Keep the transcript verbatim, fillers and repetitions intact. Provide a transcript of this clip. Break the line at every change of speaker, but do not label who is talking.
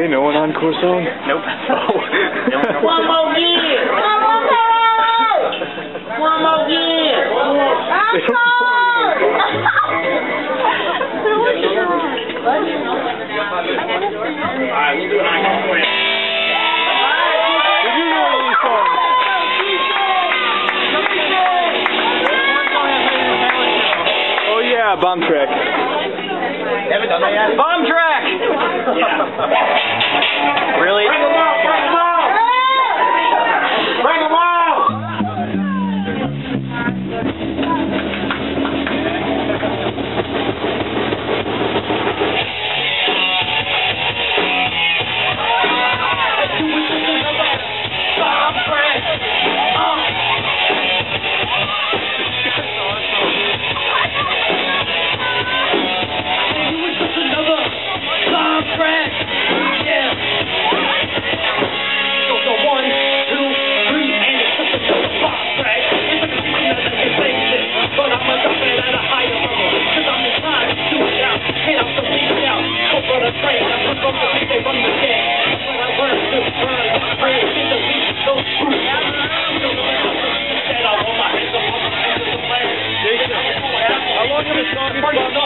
know an encore song?
Nope.
Oh.
One more year! One more year! One more year! Alright, we'll do an encore for you.
Did you know one of these songs? Oh yeah, Bombtrack.
Haven't done that yet? Bombtrack! Yeah. Really?
Bring them out! Bring them out! Bring them out!
How long have the song been